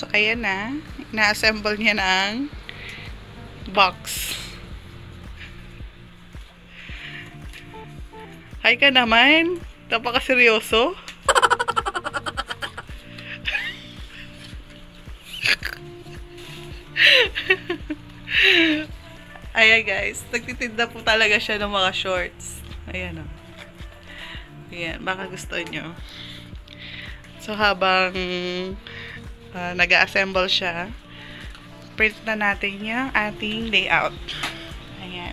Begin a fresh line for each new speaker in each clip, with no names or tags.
kaya na, na-assemble niya ng box. Hi ka naman. Napaka-seryoso. Ayan guys, nagtitinda po talaga siya ng mga shorts. Ayan o. Ayan, baka gusto nyo. So habang nag-assemble siya, print na natin yung ating layout. Ayan.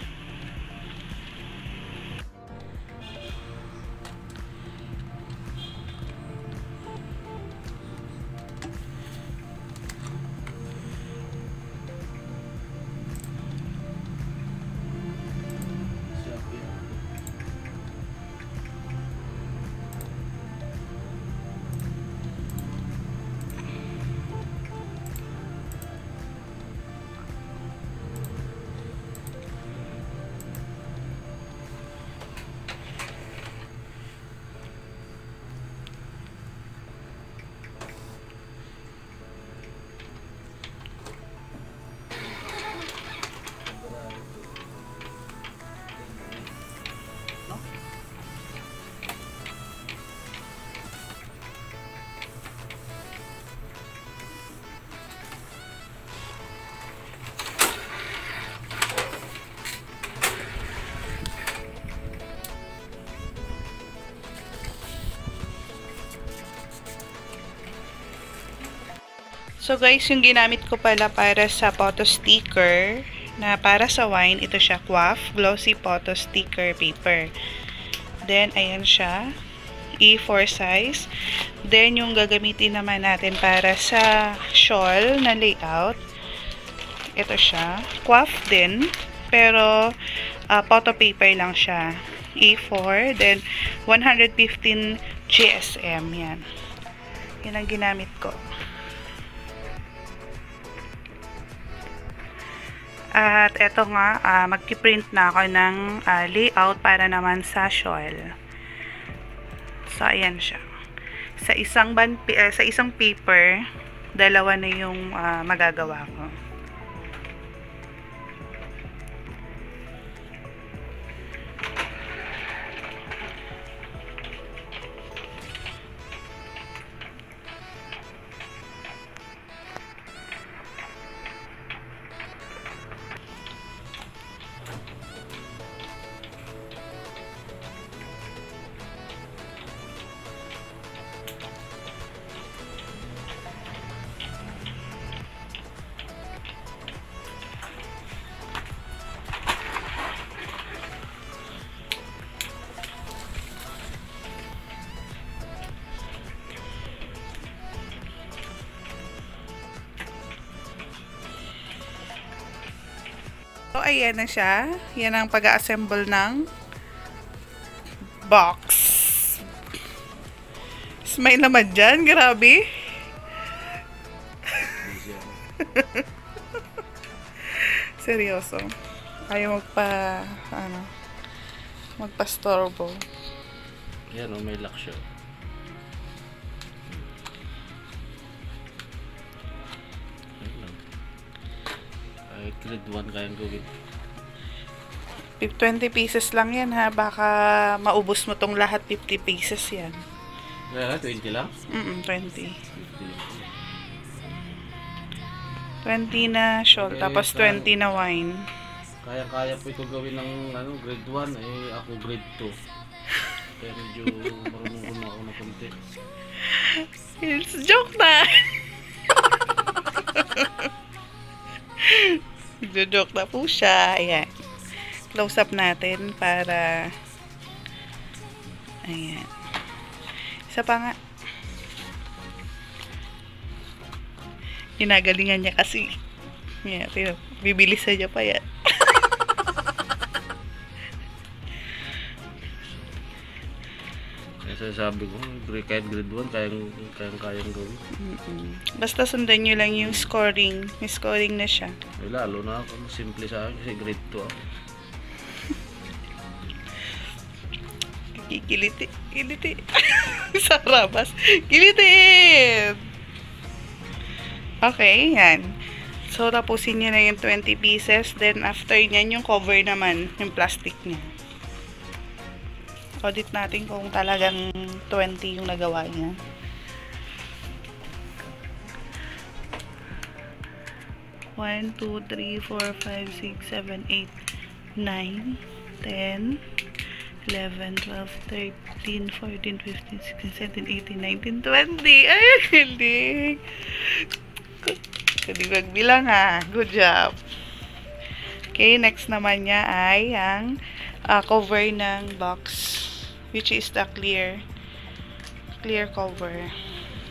So guys, yung ginamit ko pala para sa photo sticker na para sa wine, ito siya, QUAF Glossy Photo Sticker Paper. Then, ayan siya, A4 size. Then, yung gagamitin naman natin para sa shawl na layout, ito siya, QUAF din, pero photo paper lang siya. A4, then 115 GSM, yan. Yan ang ginamit ko. At eto nga, magki-print na ako ng layout para naman sa shawl. So, ayan siya. Sa isang paper, dalawa na yung magagawa ko. So, ayan na siya. Yan ang pag-assemble ng box. Smile naman dyan. Grabe. Seryoso. Ayaw magpa-storbo.
Yan o, may lock siya. Grade 1 kayang gawin.
20 pieces lang yan ha. Baka maubos mo tong lahat. 50 pieces yan.
Kaya 20 lang?
20. 20 na shawl. Okay, tapos 20 na wine.
Kaya po ito gawin ng grade 1. Eh, ako grade 2. Kaya medyo marunong ako na konti.
It's joke na! Joke na po siya. Ayan. Close up natin para ayan. Isa pa nga. Ginagalingan niya kasi. Ayan. Bibilisan niya pa yan.
Sabi ko, kahit grade 1, kayang gawin.
Basta sundan nyo lang yung scoring. May scoring na siya.
Eh, lalo na ako, simple sa akin kasi grade 2 ako.
Kiliti. Kiliti. Sa rabas. Kilitin! Okay, yan. So, tapusin nyo na yung 20 pieces. Then, after nyan, yung cover naman, yung plastic niya. Audit natin kung talagang 20 yung nagawa niya. One, 2, 3, 4, 5, 6, 7, 8, 9, 10, 11, 12, 13, 14, 15, 16, 17, 18, 19, 20. Ay, galing! Hindi magbilang ha. Good job. Okay, next naman niya ay ang cover ng box, which is the clear cover.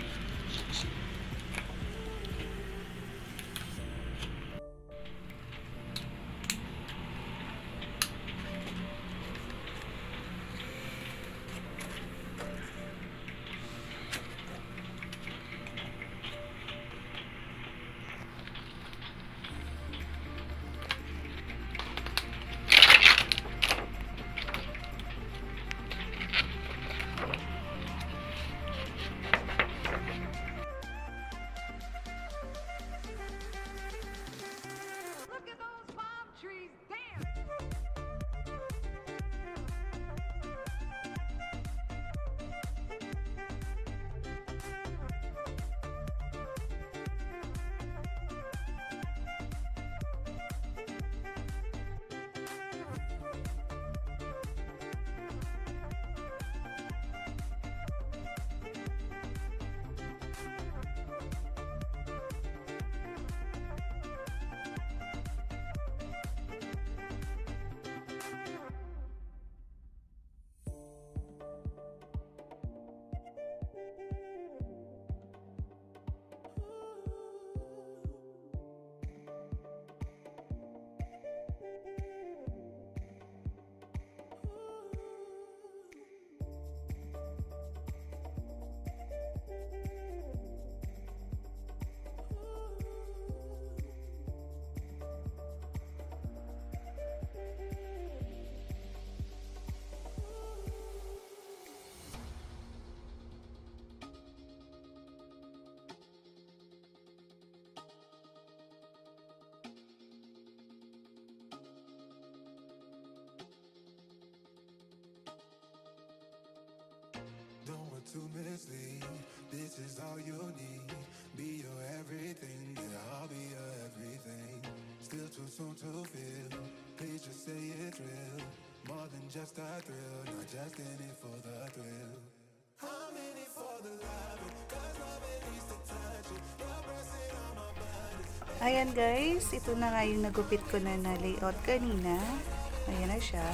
To mislead, this is all you need. Be your everything, yeah, I'll be your everything. Still too soon to feel, please just say it's real. More than just a thrill, not just in it for the thrill. I'm in it for the love, cause love it needs to touch it. You're pressing on my body.
Ayan guys, ito na nga yung nagupit ko na layout kanina. Ayan na siya.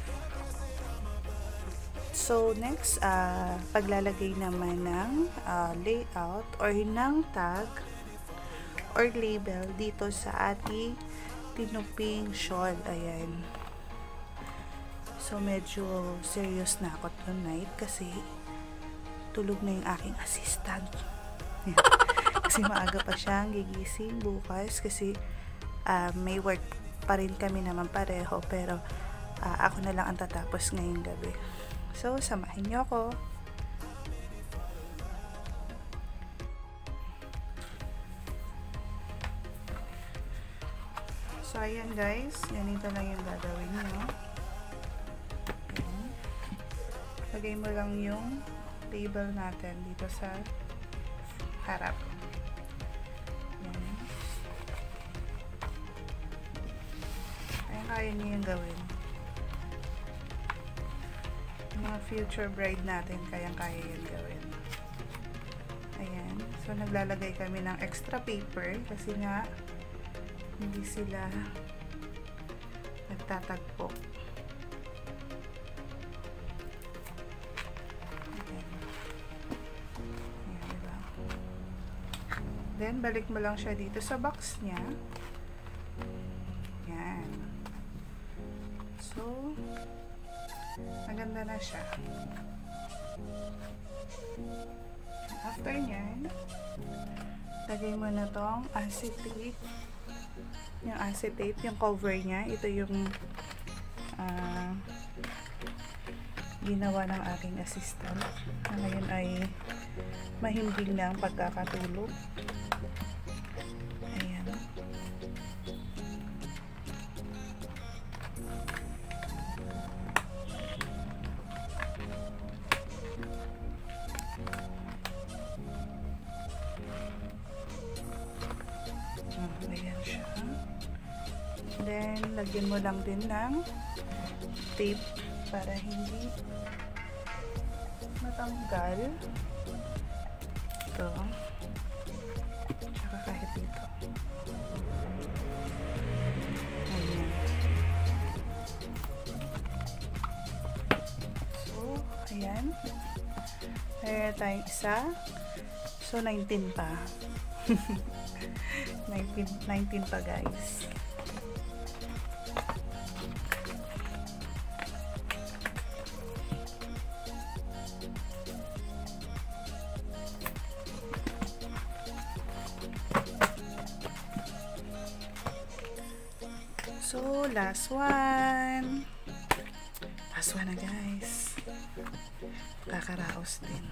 So, next, paglalagay naman ng layout or ng tag or label dito sa ating tinuping shawl. Ayan. So, medyo serious na ako tonight kasi tulog na yung aking assistant. Kasi maaga pa siyang gigising bukas kasi may work pa rin kami naman pareho pero ako na lang ang tatapos ngayong gabi. So, samahin niyo ako. So, ayan guys. Ganito lang yung gagawin niyo. Lagay mo lang yung label natin dito sa harap. Ayan. Ayan, kaya niyo yung gawin. Mga future bride natin, kayang-kaya yan gawin. Ayan. So, naglalagay kami ng extra paper kasi nga hindi sila nagtatagpo. Ayan. Ayan, diba? Then, balik mo lang siya dito sa box niya. Ayan. So, maganda na siya. After nyan, lagay mo na tong acetate. Yung acetate, yung cover niya. Ito yung ginawa ng aking assistant. Na ngayon ay mahimbing na ang pagkakatulog. lagyan mo lang din ng tape para hindi matanggal. Ito. Tsaka kahit dito. Ayan. So, ayan. Meron tayong isa. So, 19 pa. 19 pa, guys. So, last one. Last one na, guys. Kakaraos din.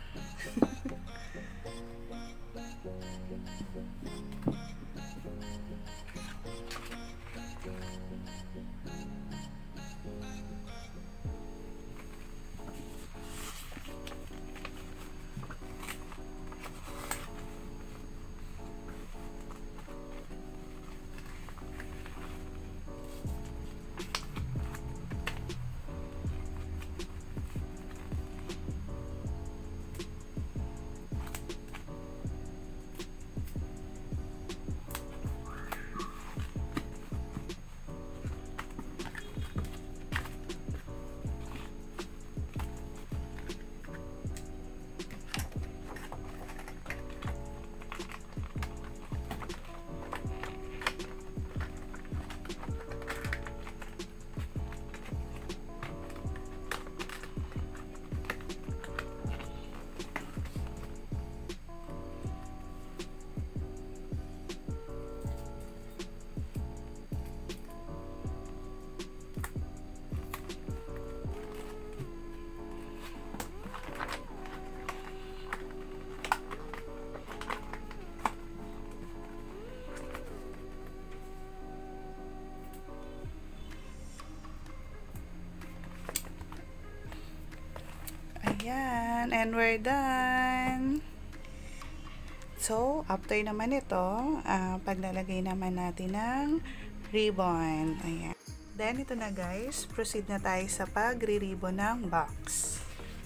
Ayan, and we're done. So, after naman ito, paglalagay naman natin ng ribbon. Ayan. Then, ito na guys, proceed na tayo sa pagre-ribbon ng box.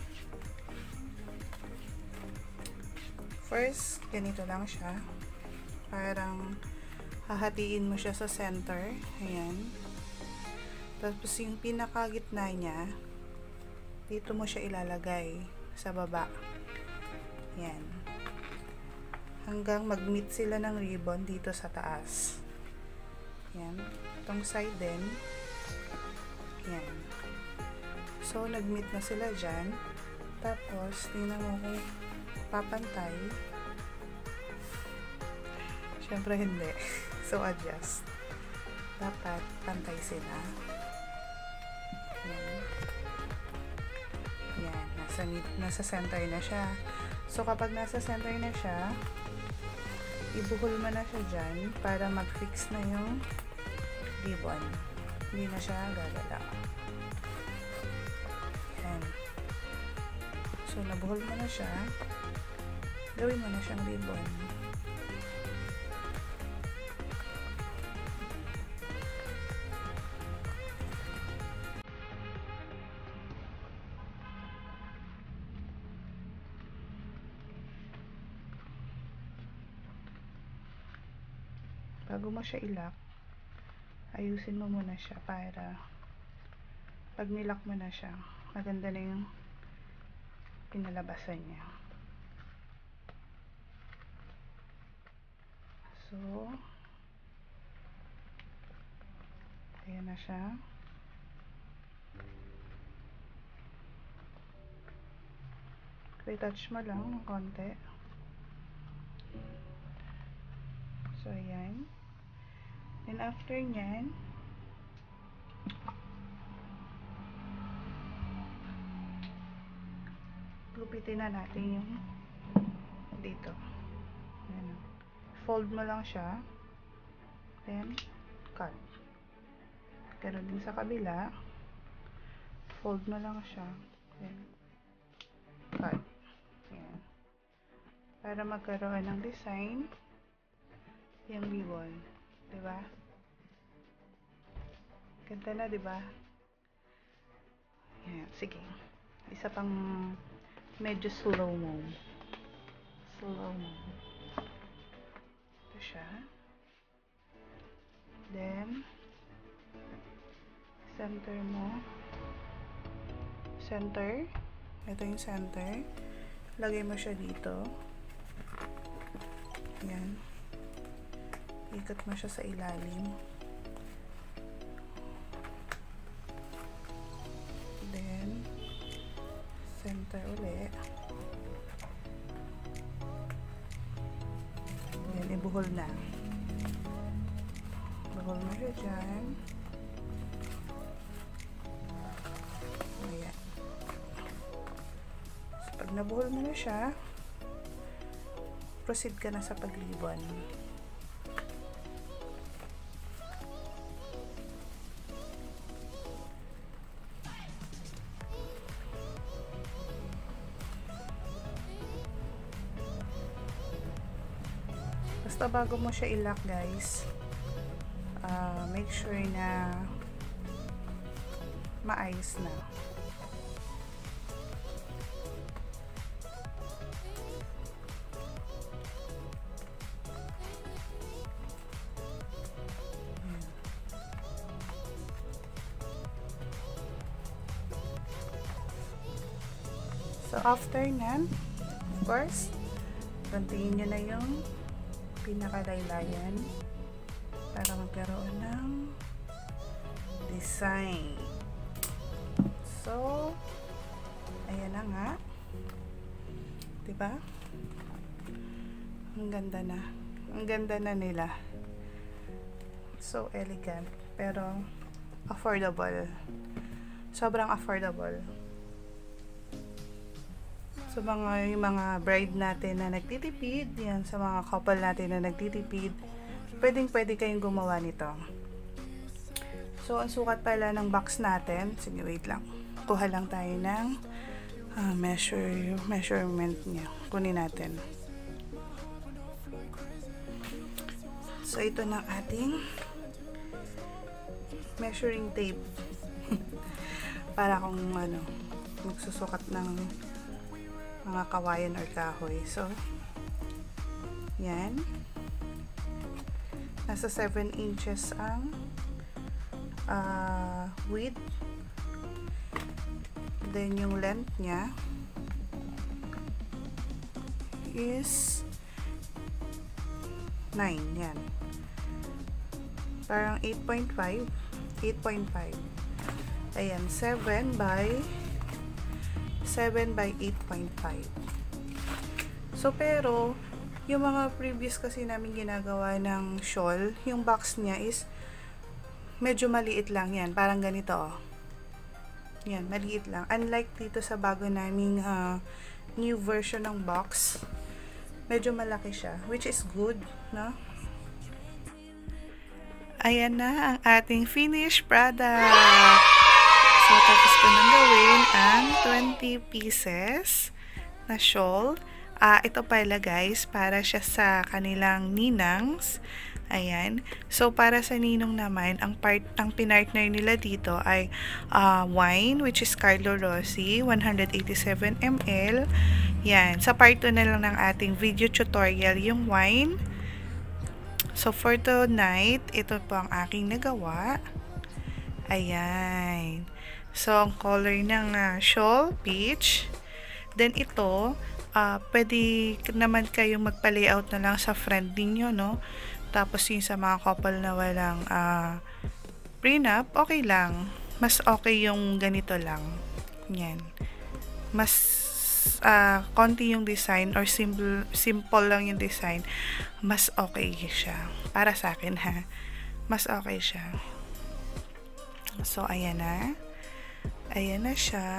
First, ganito lang siya. Parang hahatiin mo siya sa center. Ayan. Tapos, yung pinakagitna niya, dito mo siya ilalagay sa baba. Yan. Hanggang mag-meet sila ng ribbon dito sa taas. Yan. Itong side din. Yan. So, nag-meet na sila dyan. Tapos, tingnan mo kung papantay. Syempre hindi. So, adjust. Dapat pantay sila. Yan. Yan, nasa center na siya. So, kapag nasa center na siya, ibuhol mo na siya dyan para mag-fix na yung ribbon. Hindi na siya gagalaw. Yan. So, nabuhol mo na siya. Gawin mo na siyang ribbon. Bago mo siya ilak, ayusin mo muna siya para pag nilak mo na siya, maganda na yung pinalabasan niya. So, ayan na siya. Retouch mo lang ng konti. So, ayan. And after nyan, gupitin na natin yung dito. Ayan. Fold mo lang siya. Then, cut. Ganun din sa kabila. Fold mo lang siya. Then, cut. Ayan. Para magkaroon ng design yung ribbon. Diba? Ganda na, di ba? Yan, sige. Isa pang medyo slow mo. Slow mo. Ito siya. Then, center mo. Center. Ito yung center. Lagay mo siya dito. Yan. Ikot mo siya sa ilalim. Then, center ulit. Then, ibuhol na. Buhol mo siya dyan. Ayan. So, pag nabuhol mo na siya, proceed ka na sa paglibon. Basta bago mo siya i-lock, guys, make sure na maayos na. So, after nan, of course, gantiin nyo na yung pinakalaylayan para magkaroon ng design. So, ayan na nga. Diba? Ang ganda na. Ang ganda na nila. So elegant. Pero, affordable. Sobrang affordable. So, yung mga bride natin na nagtitipid, yan, sa mga couple natin na nagtitipid, pwedeng-pwede kayong gumawa nito. So, ang sukat pala ng box natin, sige, wait lang. Kuha lang tayo ng measurement niya. Kunin natin. So, ito na ating measuring tape. Para kung magsusukat ng mga kawayan or kahoy. So, yan. Nasa 7 inches ang width. Then, yung length niya is 9. Yan. Parang 8.5. 8.5. Ayan. 7 by 8.5. So, pero, yung mga previous kasi namin ginagawa ng shawl, yung box niya is medyo maliit lang yan. Parang ganito, oh. Yan, maliit lang. Unlike dito sa bago naming new version ng box, medyo malaki siya, which is good, no? Ayan na ang ating finished product. So, tapos ko nang gawin ang 20 pieces na shawl. Ito pala, guys, para siya sa kanilang ninangs. Ayan. So, para sa ninong naman, ang pinartner nila dito ay wine, which is Carlo Rossi, 187 ml. Yan. Sa part 2 na lang ng ating video tutorial, yung wine. So, for tonight, ito po ang aking nagawa. Ayan. So, ang color ng shawl, peach. Then, ito, pwede naman kayong magpa-layout na lang sa friend ninyo, no? Tapos, yung sa mga couple na walang prenup, okay lang. Mas okay yung ganito lang. Yan. Mas konti yung design or simple lang yung design. Mas okay siya. Para sa akin, ha? Mas okay siya. So, ayan na. Ayan na siya.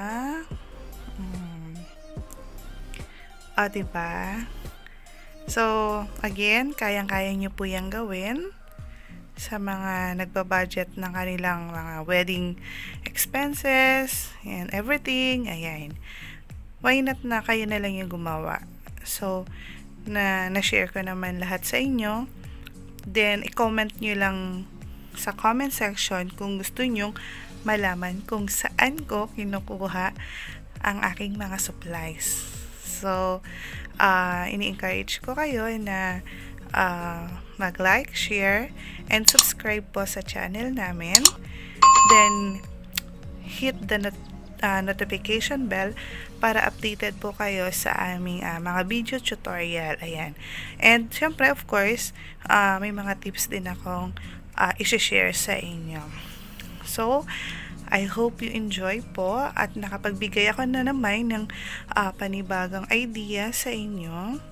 Diba? So, again, kayang-kaya nyo po yung gawin sa mga nagbabudget ng kanilang mga wedding expenses and everything. Ayan. Why not na kayo na lang yung gumawa? So, na-share ko naman lahat sa inyo. Then, i-comment nyo lang sa comment section kung gusto nyong malaman kung saan ko kinukuha ang aking mga supplies. So, ini-encourage ko kayo na mag-like, share, and subscribe po sa channel namin. Then, hit the notification bell para updated po kayo sa aming mga video tutorial. Ayan. And, syempre, of course, may mga tips din akong i-share sa inyo. So, I hope you enjoy po at nakapagbigay ako na naman ng panibagong idea sa inyo.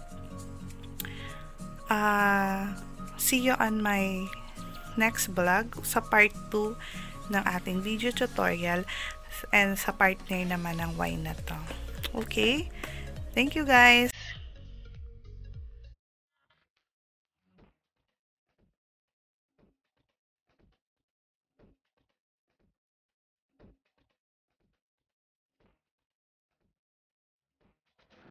See you on my next vlog sa part 2 ng ating video tutorial and sa partner naman ng wine na to. Okay? Thank you guys!